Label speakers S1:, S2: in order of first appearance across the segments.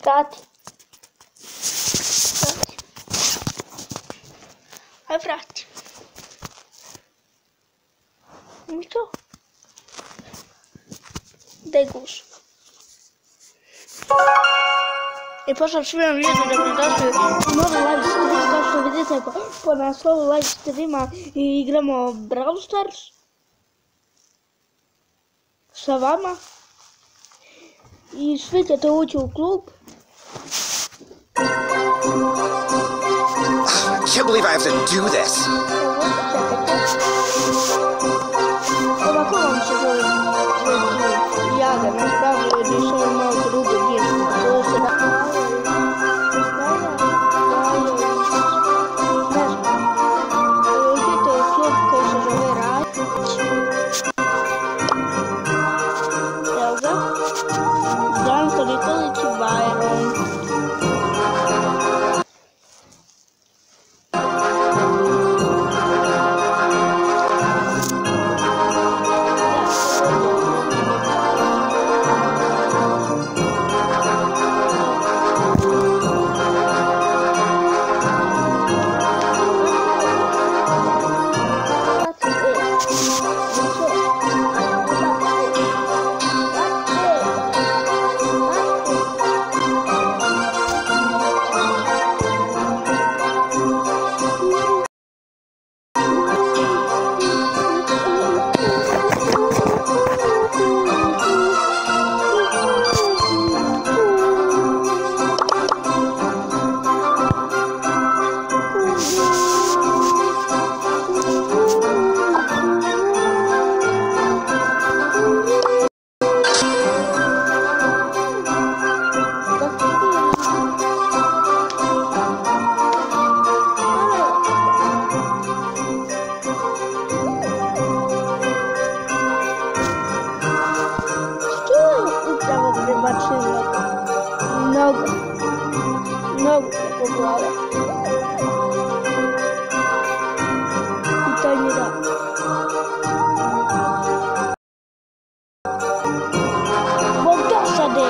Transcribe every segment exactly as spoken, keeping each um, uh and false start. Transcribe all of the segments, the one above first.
S1: Vrati. Aj vrati. I to. Daj guš. I pošao svima video da dobrodošli u novi live stream, kao što vidite po, po naslovu live streama i igramo Brawl Stars sa vama i svi ćete ući u klub.
S2: I can't believe I have to do this.
S1: Ovako vam se zove jaga, napravio je nisam malo drugo dječno, to se da... Много, много preko glave. I to mi da. Bog dosade.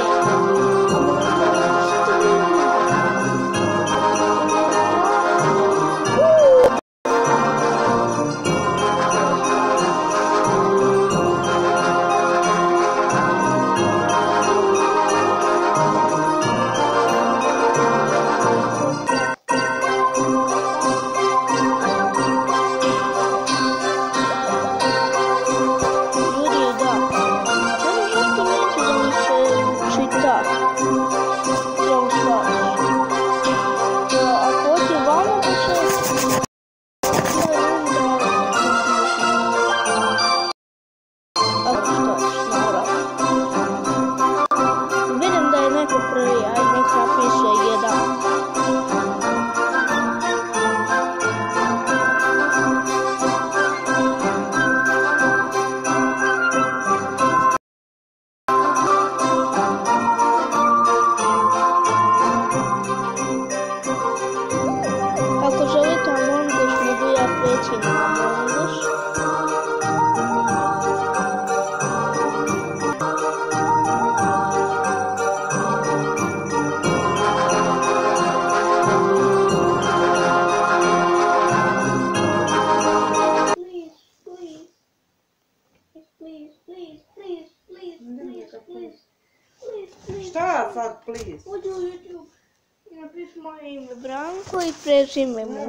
S3: Šta sad, please?
S1: Uđi u YouTube i napiši moje ime Branko i prezime mu.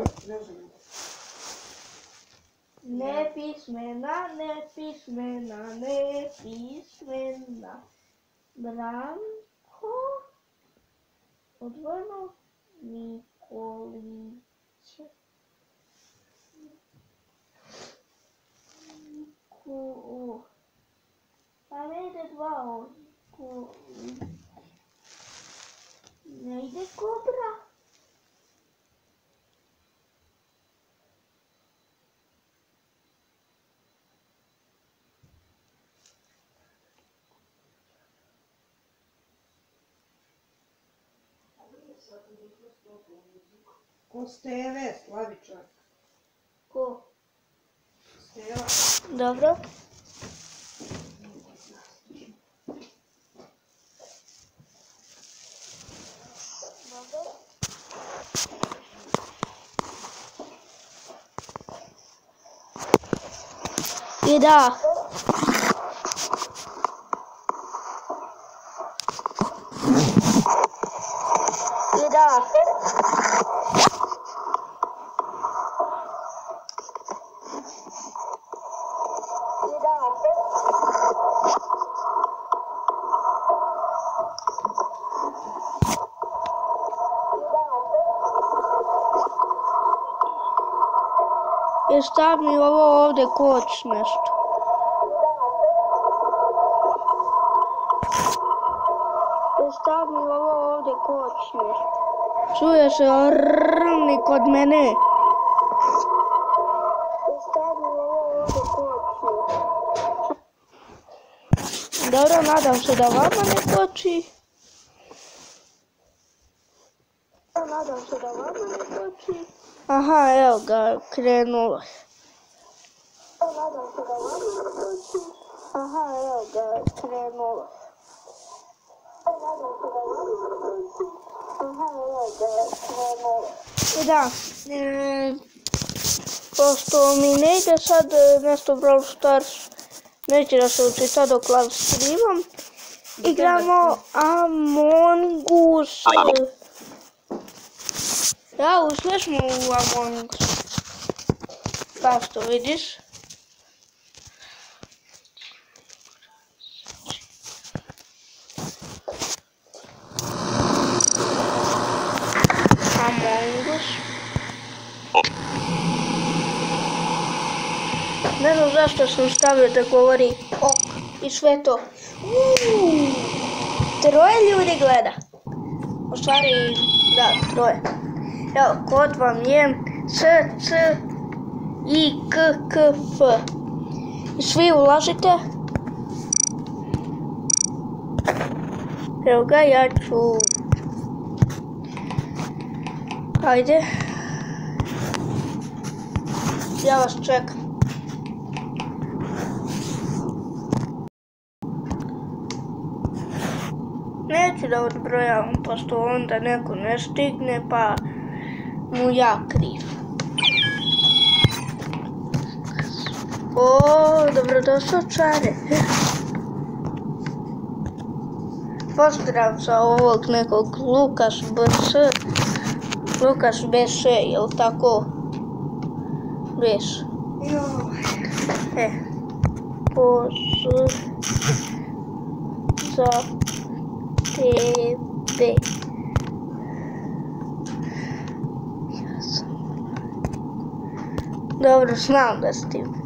S1: Nepismena, nepismena, nepismena. Branko odvojeno Nikolić. Niku... Pa ne ide dva o... Ne ide kobra.
S3: Ko Steve, Slavičak?
S1: Ko?
S3: Steva.
S1: Dobro. I da. I da. I stav mi ovo ovdje koč nešto. I stav mi ovo ovdje koč nešto. Čuje se rni kod mene. I stav mi ovo ovdje koč nešto. Dobro, nadam se da vama ne koči. Nadam se da vama ne koči. Aha, evo ga, krenulo. Nadam se da vama ne koči. Aha, evo ga, krenulo. Nadam se da vama ne koči. Aha, evo ga, krenulo. I da, e, pošto mi ne ide sad nešto Brawl Stars, neće da se uči sad dok live streamam, igramo Among Us. Ja, ušli smo u Among Us. Kao što vidiš. Among Us. Ne znam zašto sam stavio da govori ok i sve to. Uuu, troje ljudi gleda. U stvari, da, troje. Evo, kod vam je S, C, I, K, K, F. I svi ulažite. Evo ga, ja ću... Ajde. Ja vas čekam. Neću da odbrojavam, pošto onda neko ne stigne, pa mu ja kriv. O, dobrodošao čare. Pozdrav za ovog nekog Lukas B S. Lukas B S, jel tako? Beš. E. Pozdrav za tebe. Dobro, znam da s tim.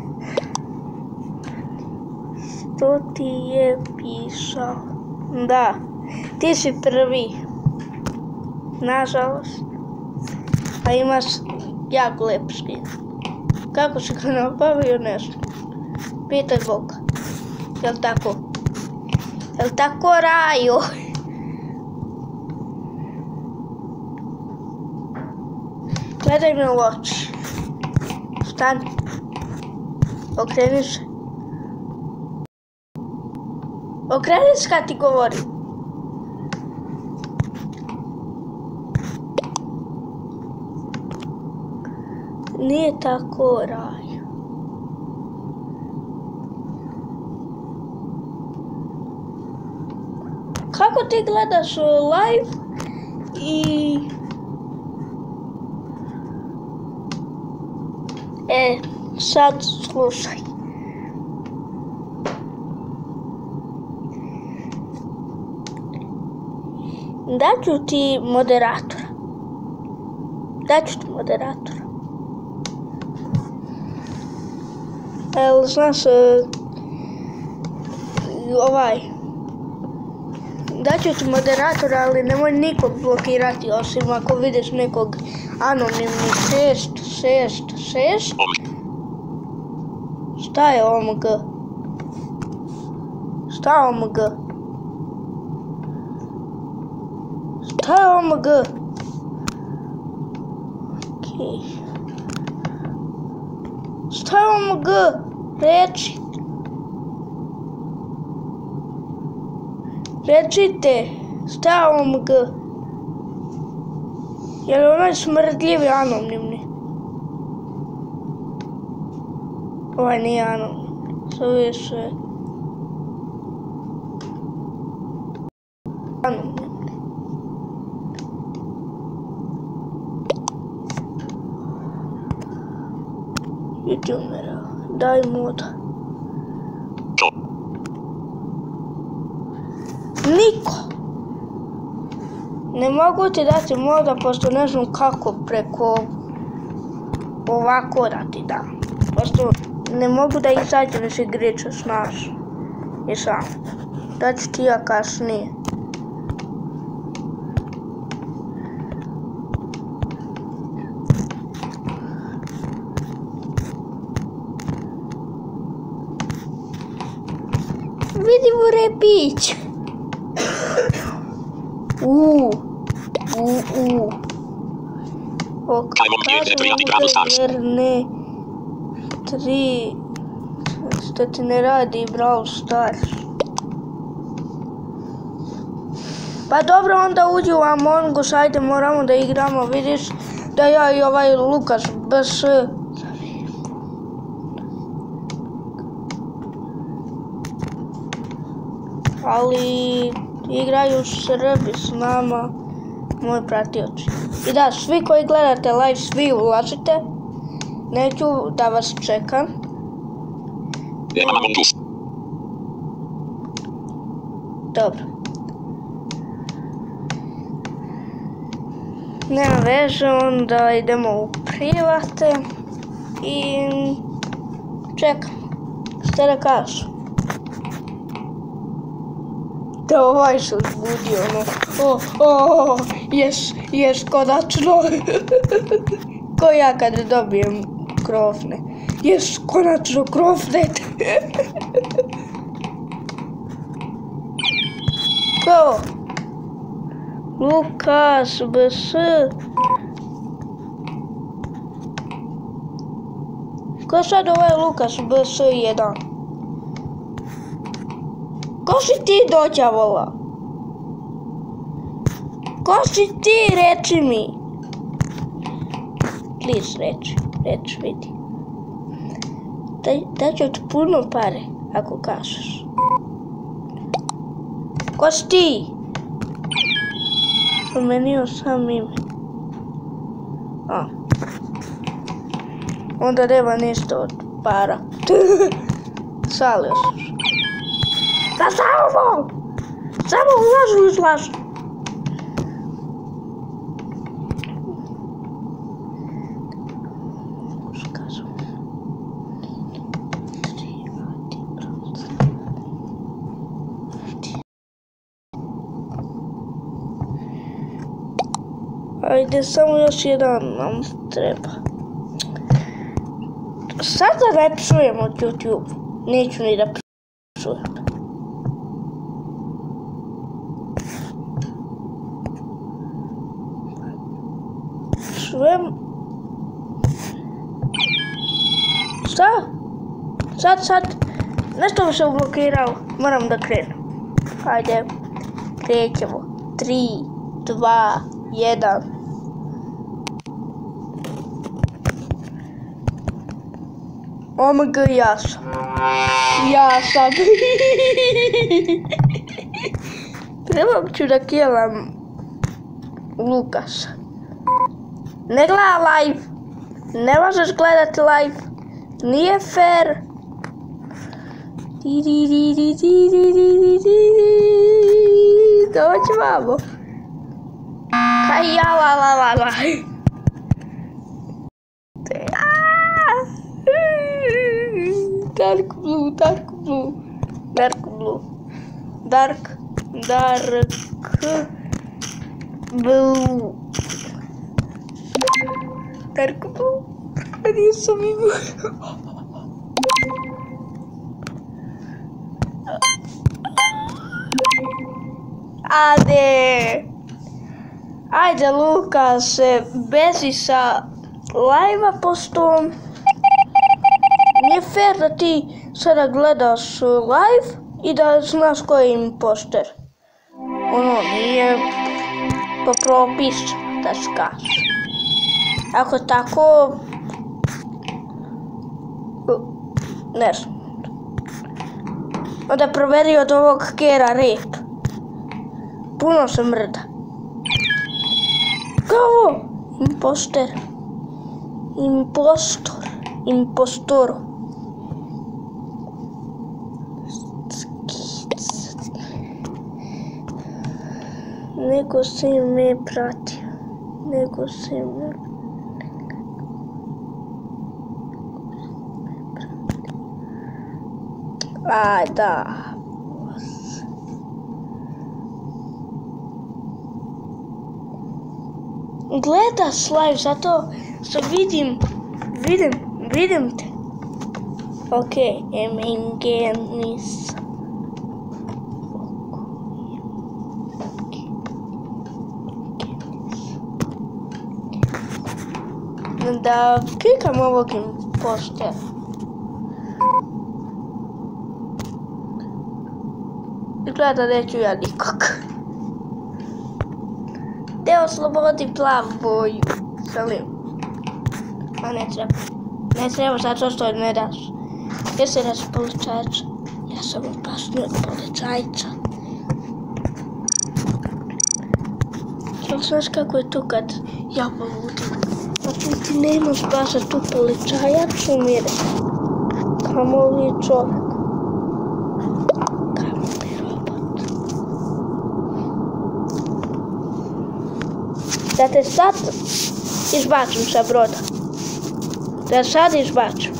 S1: Što ti je pisao? Da, ti si prvi. Nažalost. A imaš jako lep skin. Kako si ga nabavio, ne znam. Pitaj Boga. Jel tako? Jel tako, Raju? Gledaj me u oči. Stani. Okreni se. Okreni se kad ti govorim. Nije tako, Raju. Kako ti gledaš live i... E, sad slušaj. Daću ti moderatora. Daću ti moderatora. Evo, znaš, ovaj... Daću ti moderatora, ali nemoj nikog blokirati, osim ako vidiš nekog anonimni šest, šest, šest. Šta je O M G? Šta je O M G? Šta je O M G? Okej. Šta je O M G? Reči. Recite, šta je O M G? Je li onaj smrdljivi anonimni? Ovaj nije anonim. Sve više anonim. YouTubera. Daj moda. Niko. Ne mogu ti dati moda, pošto ne znam kako preko ovako da ti dam. Pošto ne mogu da izađem iz igrice, znaš. I sam. Da ću ti ja kasnije. Vidimo repić. Uuu. Uuu. Ok, jer ne. Tri. Što ti ne radi Brawl Stars. Pa dobro, onda uđi u Among Us, ajde moramo da igramo, vidiš da ja i ovaj Lukas bez... Ali igraju Srbi s nama, moji pratioci. I da, svi koji gledate live, svi ulazite. Neću da vas čekam. Dobro. Nema veze, onda idemo u private i čekam. Šta da kažu? Da ovaj se uzbudio, ono, o, o, jes, jes, konačno, ko ja kad dobijem krofne, jes, konačno krofne, ko, Lukas, B S, ko sad ovaj Lukas, B S jedan? Ko si ti dođavola? Ko si ti, reci mi? Please, reći, reći, vidi. Daću ti puno pare, ako kažeš. Ko si ti? Promenio sam ime. A. Onda nema ništa od para. Salio sam se. Da samo! Samo ulažu i izlažu. Ajde, samo još jedan nam treba. Sada ne čujem od YouTube. Neću ni da čujem. Čujem. Šta? Sad, sad. Nešto mi se ublokirao. Moram da krenem. Ajde. Krećemo. Tri, dva, jedan. Omg, ja sam. Ja sam. Trebam ću da kilam Lukasa. Ne gleda live. Ne možeš gledati live. Nije fair. Dođi vamo. Kaj ja la la la la. Dark blue, dark blue, dark blue, dark, dark blue, dark blue. Nije sam imao. Ajde, ajde Lukas, bezi sa live-a pošto nije fair da ti sada gledaš live i da znaš ko je imposter. Ono nije po propisu da se kaže. Ako tako Ne znam. Onda proveri od ovog kera rep. Puno se mrda. Kao ovo? Imposter. Impostor. Impostoro. Neko se me prati. Neko se me Aj, da. Gledaš live, zato što vidim, vidim, vidim te. Ok, emingenis. Da klikam ovog impostera. Izgleda neću ja nikog. Te oslobodi plavu boju. Želim. A ne treba. Ne treba zato što ne daš. Gdje se daš policajca? Ja sam opasniji od policajca. Znaš kako je to kad ja poludim? Pa tu ti nema spasa, tu policajac umire. Kamo li čovjek? Kamo li robot? Da te sad izbacim sa broda. Da sad izbacim.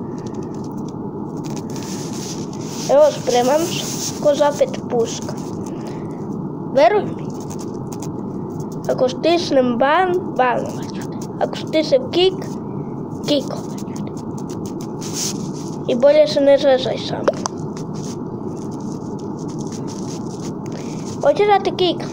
S1: Evo, spremam se, ko zapet puška. Veruj mi. Ako stisnem ban, banovat ću te. Ako stisnem kik, kikovat ću te. I bolje se ne zezaj sa mnom. Hoćeš da te kikam?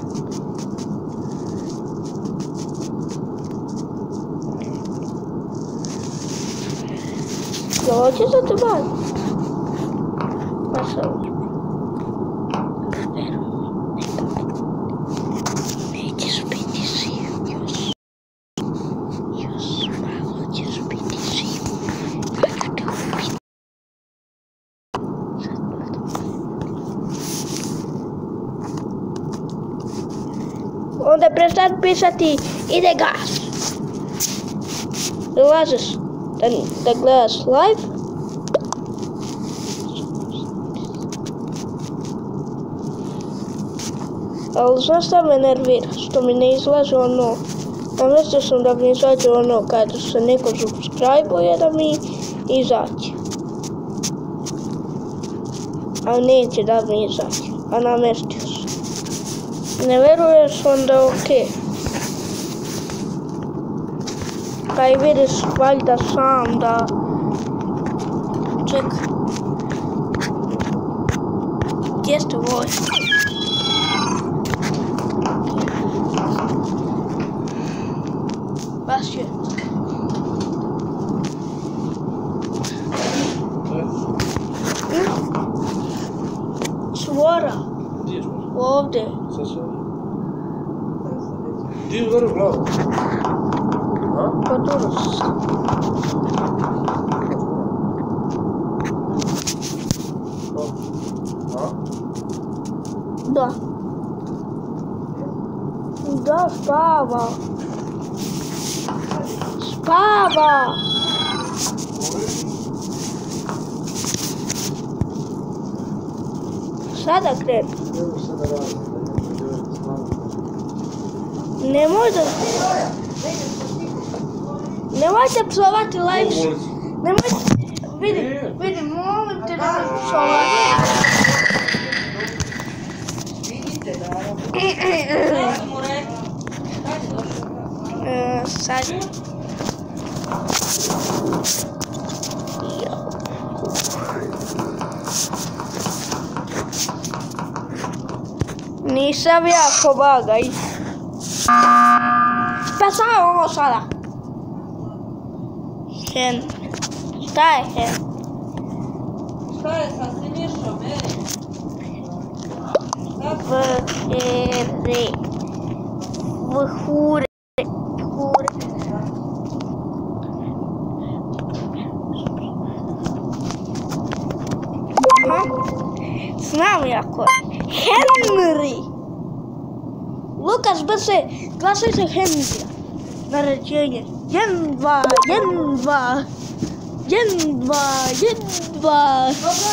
S1: Jel hoćeš da te ban? Pa se uzme. Onda prestani pisati, ide gas. Dolaziš da, da gledaš live. Ali znaš šta me nervira? Što mi ne izlaže ono. Namestio sam da mi izađe ono kada se neko subscribe-uje da mi izađe. A neće da mi izađe. A namestio sam. Ne veruješ, onda okej. Kaj vidiš valjda sam da... Čekaj. Gdje ste voj? Baš je. Svora.
S4: Gdje je svora?
S1: Ovdje.
S4: Sad se ovdje. Gdje je udario glavu? A?
S1: Pa dobro se.
S4: A?
S1: Da. Da, spava. Spava. Sada krenu.
S4: Evo se da radi.
S1: Nemoj da... Nemojte psovati live. Nemojte... Vidim, vidim, molim te da me psovati.
S3: Vidite da je ovo. Mu rekli. Kada je došao?
S1: Sad. Nisam ja pobagaj. Pa samo ovo sada. Hen. Šta je hen?
S3: Šta je sa Sinišom, ej?
S1: Vhere. Vhure. Vhure. Aha. Znam jako je. Henry. Lukas, brže, glasaj za Henrya. Naređenje. Jen, dva, jen, dva. Jen, dva, jen, dva.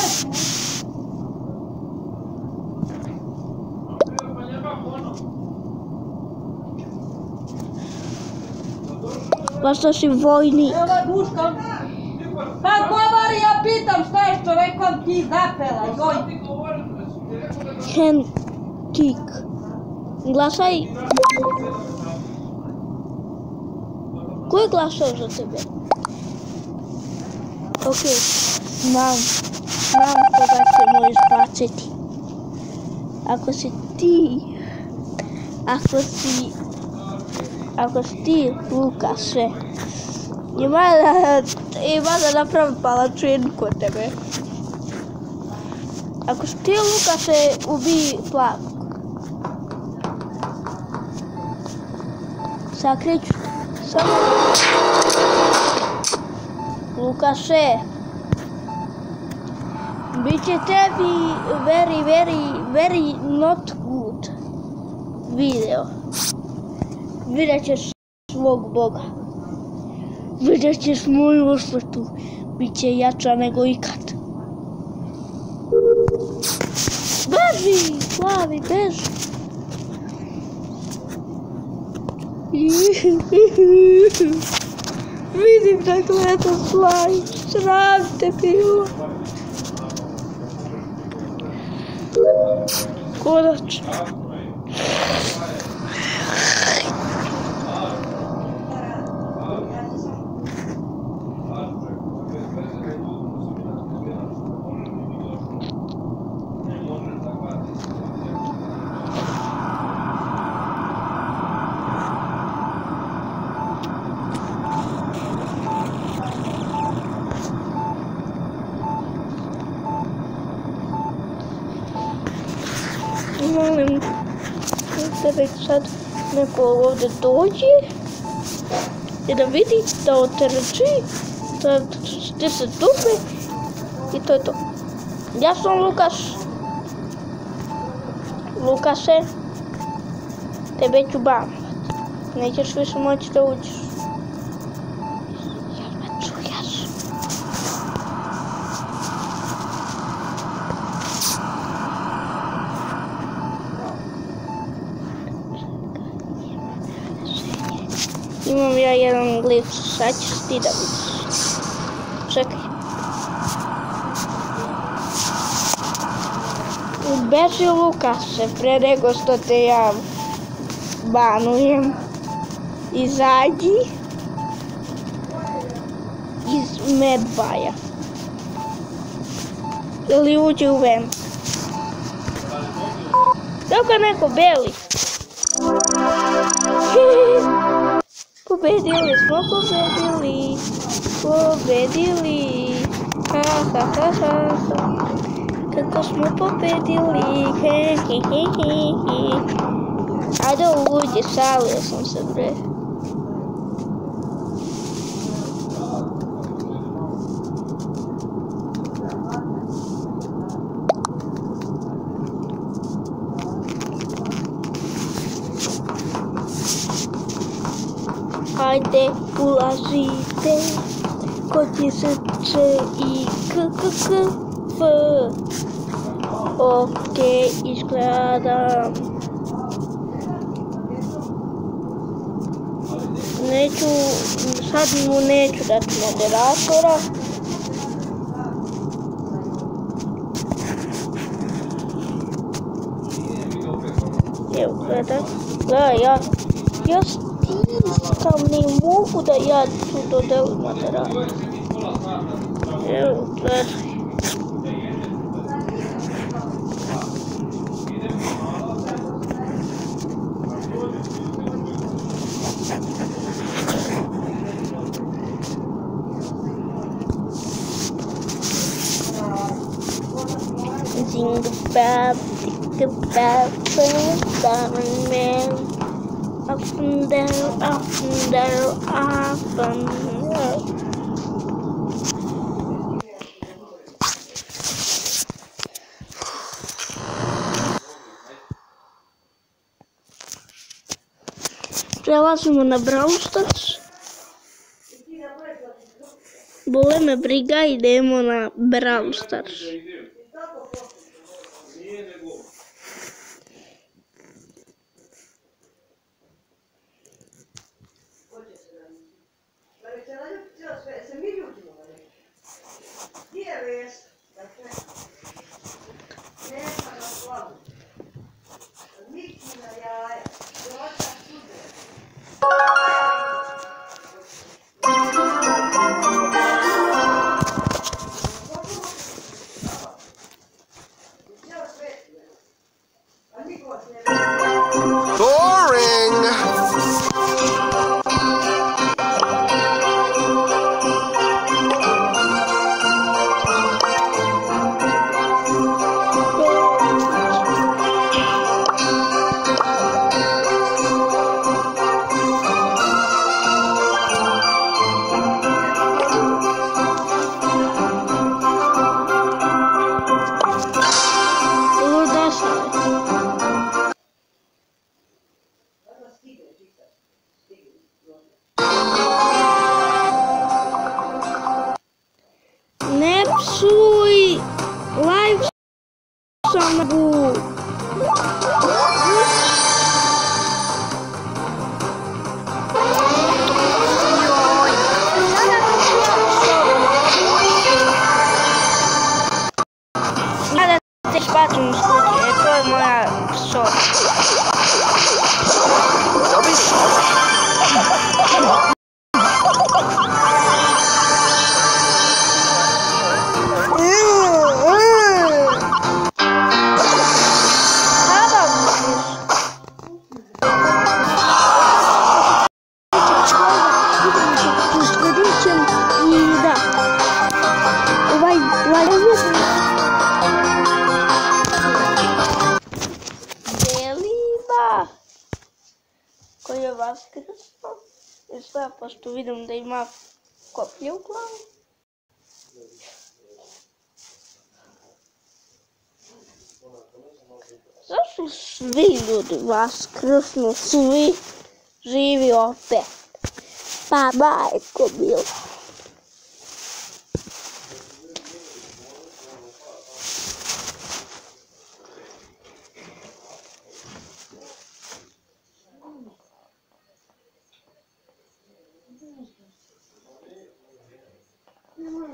S1: Vašto si vojnik.
S3: Evo je guška. Pa govori, ja pitam šta je s čovekom ti zapela, joj.
S1: Hentik. Glasaj. Ko je glasao za tebe? Ok, znam. Znam koga ćemo izbaciti. Ako si ti... Ako si... Ako si ti, Lukase, ima da, ima da napravim palačinku od tebe. Ako si ti, Lukase, ubij plavog. Sakriću te. Samo... Lukase, bit će tebi very, very, very not good video. Vidjet ćeš svog Boga. Vidjet ćeš moju osvetu. Biće jača nego ikad. Beži, plavi, beži. Vidim da gleda slajd. Sram te bilo. Konačno. Molim da već sad neko ovdje dođe i da vidi, da otrči, da ti se tupi i to je to. Ja sam Lukas. Lukase, tebe ću banovat. Nećeš više moći da uđeš. Jel me čuješ? Imam ja jedan glif, sad ćeš ti da vidiš. Čekaj. Beži Lukase, pre nego što te ja banujem. Izađi iz medbaja. Ili uđi u ven. Evo ga neko beli. Pobedili smo, pobedili, pobedili, ha ha ha ha ha, kako smo pobedili, he he he he he. Ajde uđi, šalio sam se bre. Ajde, ulazite, kod je srce i k, k, k, f. Ok, izgledam. Neću, sad mu neću dati moderatora. Evo, gledaj, gledaj, ja, ja stiskam, ne mogu da ja tu dodelim moderatora. Evo, gledaj. Think about, think about the diamond man. Up and down, up and down, up and down. Prelazimo na Brawl Stars. Bole me briga, idemo na Brawl Stars.
S2: Boring!
S1: Ne psuj live samobu. Nada te izbacim iz kutije, to je moja soda.
S2: Don't be sorry.
S1: Koji je vaskrsno. I sve, pošto vidim da ima koplje u glavu. Zašto svi ljudi vaskrsnu, svi živi opet? Pa majko bilo.